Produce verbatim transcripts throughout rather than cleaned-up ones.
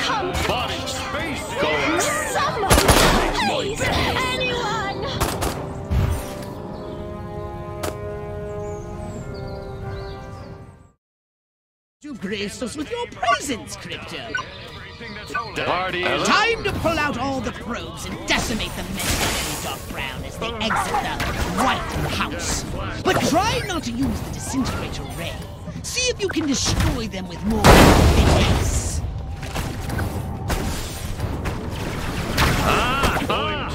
come Body space. Someone, please, anyone! You've graced us with your presence, Crypto. Party. Time to pull out all the probes and decimate the men in dark brown as they exit the White House. But try not to use the disintegrator ray. See if you can destroy them with more finesse. Ah! Ah!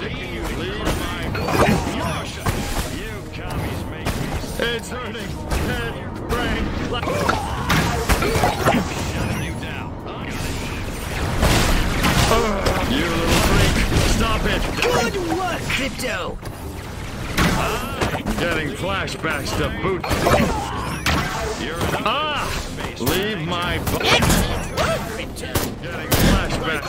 You commies make me. It's hurting. Head, brain, left. Shutting you down. You little freak! Stop it! Good work, Crypto! I'm getting flashbacks to boot. You're an ah! Leave my butt. Excellent work, Crypto! Getting flashbacks.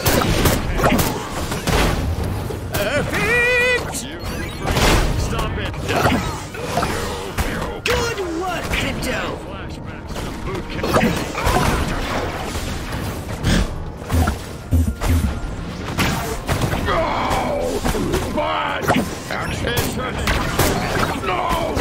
Perfect! You little freak! Stop it! Good work, Crypto! Flashbacks to boot camp. It's hurting. No!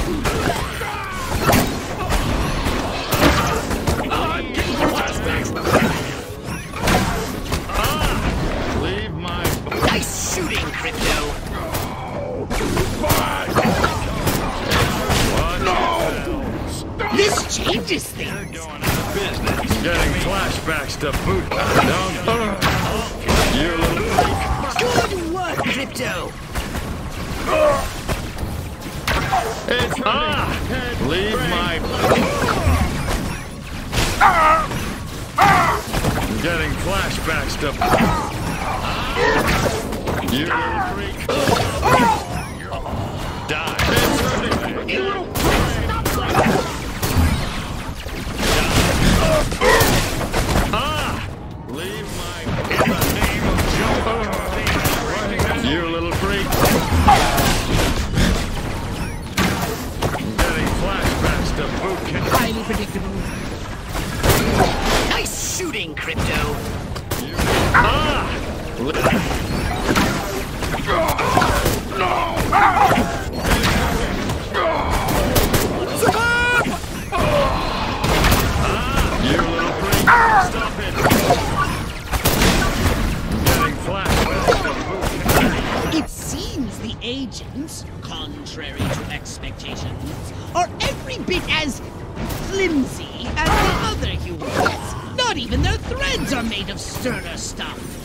Ah! Leave my... Nice shooting, Crypto! No! This changes things! Going out of business. Getting flashbacks to boot. Don't... You little freak. Good work, Crypto! It's ah! Leave my... Getting flashbacks to... You little freak. Die. It's hurting. You little ah! Leave my... In the name of Joe. You little freak. Flashbacks to boot camp. Highly predictable. Nice shooting, Crypto! Ah! No! You little freak! Stop it! Getting flashbacks to boot camp. It seems the agents, contrary to expectations, are every bit as flimsy as the other humans. Not even their threads are made of sterner stuff.